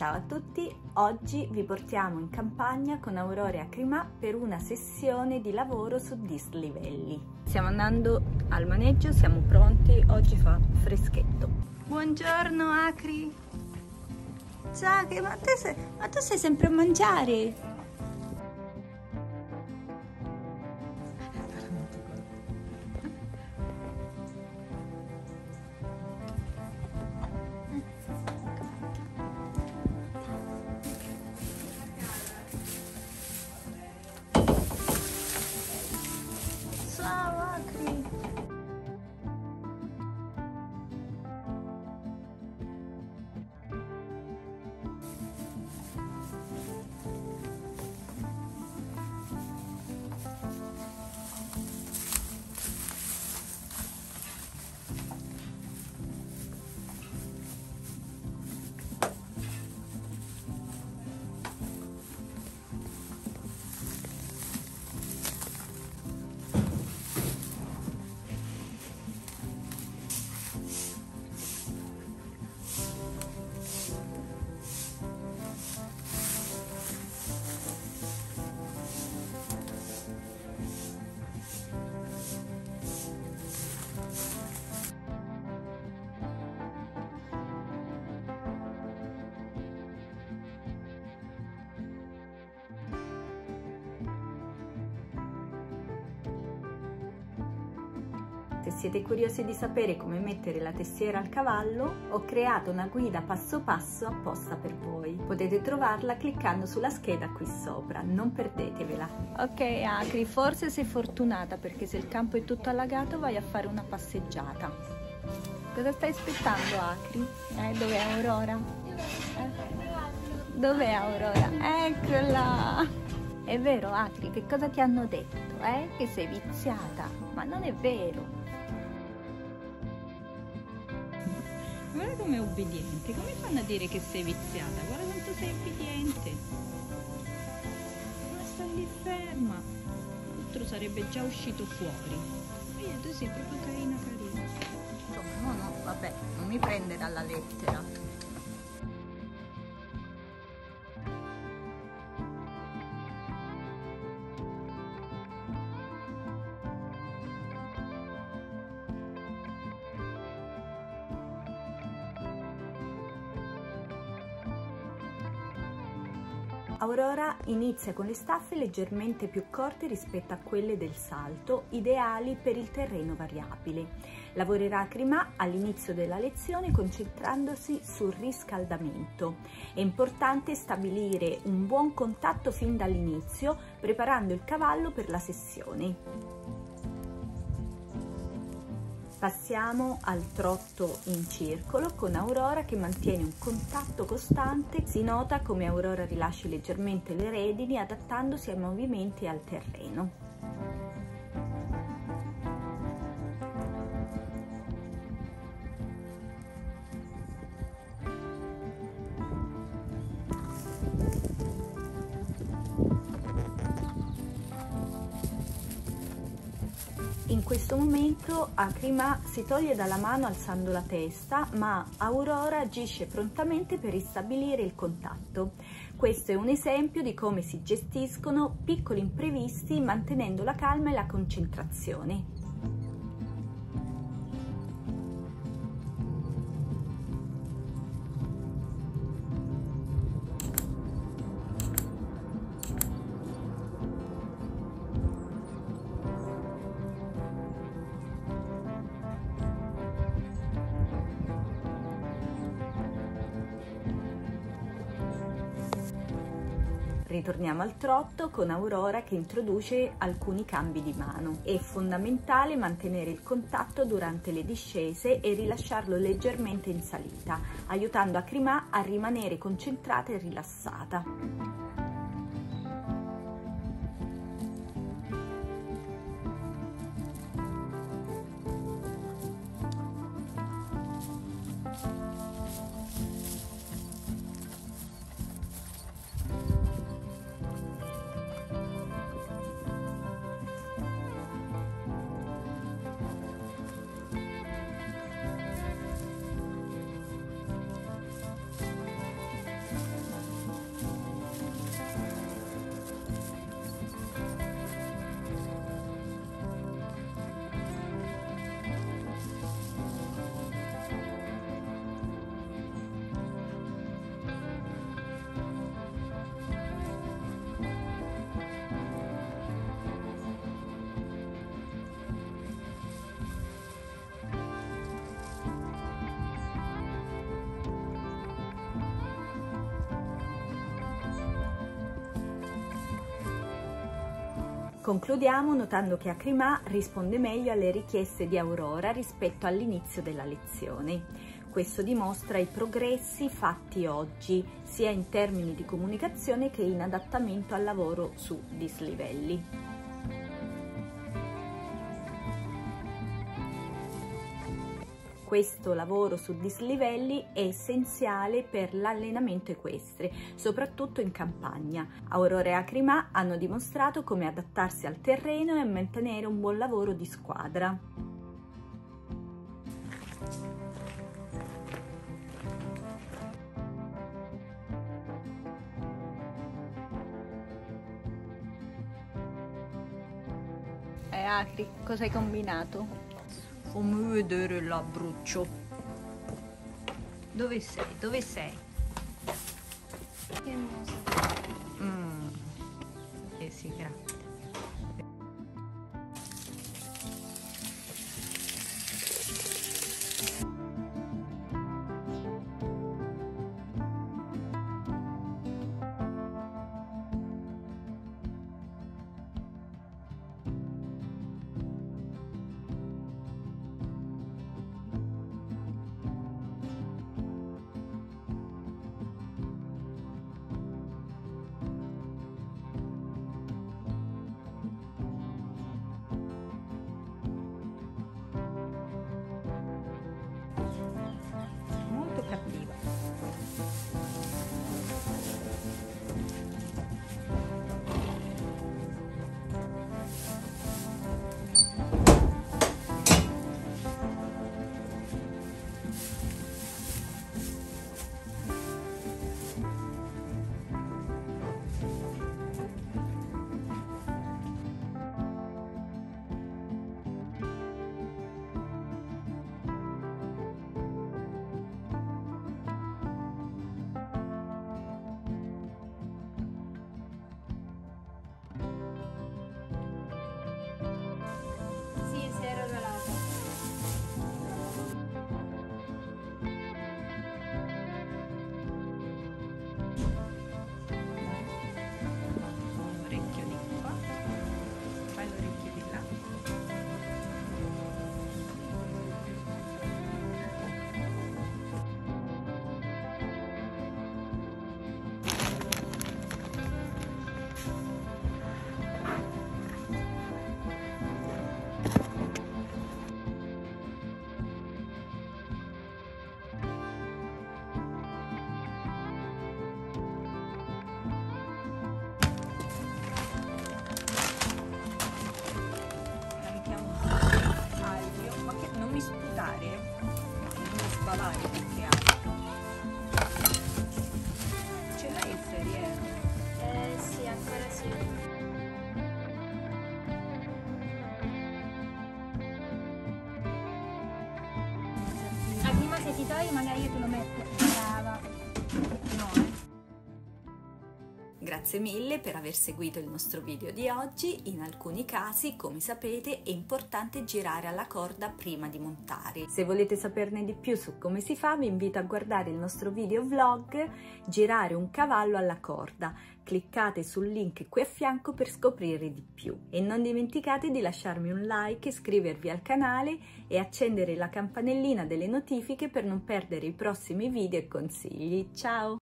Ciao a tutti, oggi vi portiamo in campagna con Aurora e Acrima per una sessione di lavoro su dislivelli. Stiamo andando al maneggio, siamo pronti, oggi fa freschetto. Buongiorno Acri! Ciao, ma tu sei sempre a mangiare! Ciao Acri! Se siete curiosi di sapere come mettere la testiera al cavallo, ho creato una guida passo passo apposta per voi. Potete trovarla cliccando sulla scheda qui sopra, non perdetevela. Ok Acri, forse sei fortunata perché se il campo è tutto allagato vai a fare una passeggiata. Cosa stai aspettando Acri? Dov'è Aurora? Dov'è Aurora? Eccola! È vero Acri, che cosa ti hanno detto? Che sei viziata? Ma non è vero! Guarda com'è obbediente, come fanno a dire che sei viziata? Guarda quanto sei obbediente. Ma sta lì ferma. L'altro sarebbe già uscito fuori. Vedi, tu sei proprio carina. No, vabbè, non mi prendere alla lettera. Aurora inizia con le staffe leggermente più corte rispetto a quelle del salto, ideali per il terreno variabile. Lavorerà Acrima all'inizio della lezione concentrandosi sul riscaldamento. È importante stabilire un buon contatto fin dall'inizio, preparando il cavallo per la sessione. Passiamo al trotto in circolo con Aurora che mantiene un contatto costante. Si nota come Aurora rilasci leggermente le redini adattandosi ai movimenti e al terreno. In questo momento Acrima si toglie dalla mano alzando la testa, ma Aurora agisce prontamente per ristabilire il contatto. Questo è un esempio di come si gestiscono piccoli imprevisti mantenendo la calma e la concentrazione. Ritorniamo al trotto con Aurora che introduce alcuni cambi di mano. È fondamentale mantenere il contatto durante le discese e rilasciarlo leggermente in salita, aiutando Acrima a rimanere concentrata e rilassata. Concludiamo notando che Acrima risponde meglio alle richieste di Aurora rispetto all'inizio della lezione. Questo dimostra i progressi fatti oggi, sia in termini di comunicazione che in adattamento al lavoro su dislivelli. Questo lavoro su dislivelli è essenziale per l'allenamento equestre, soprattutto in campagna. Aurora e Acrima hanno dimostrato come adattarsi al terreno e mantenere un buon lavoro di squadra. Acri, cosa hai combinato? Fammi vedere l'abbruccio. Dove sei? Dove sei? Che muso. Sì, grazie. Molto cattiva. Sì, si è arrotolata. Un orecchio di qua, poi l'orecchio di là. Ma che non mi sputare, non mi spavare più che altro. Ce l'hai il ferriere? Sì, ancora sì. Prima se ti togli magari io te lo metto. Brava. No, Grazie mille per aver seguito il nostro video di oggi. In alcuni casi, come sapete, è importante girare alla corda prima di montare. Se volete saperne di più su come si fa, vi invito a guardare il nostro video vlog Girare un cavallo alla corda. Cliccate sul link qui a fianco per scoprire di più. E non dimenticate di lasciarmi un like, iscrivervi al canale e accendere la campanellina delle notifiche per non perdere i prossimi video e consigli. Ciao!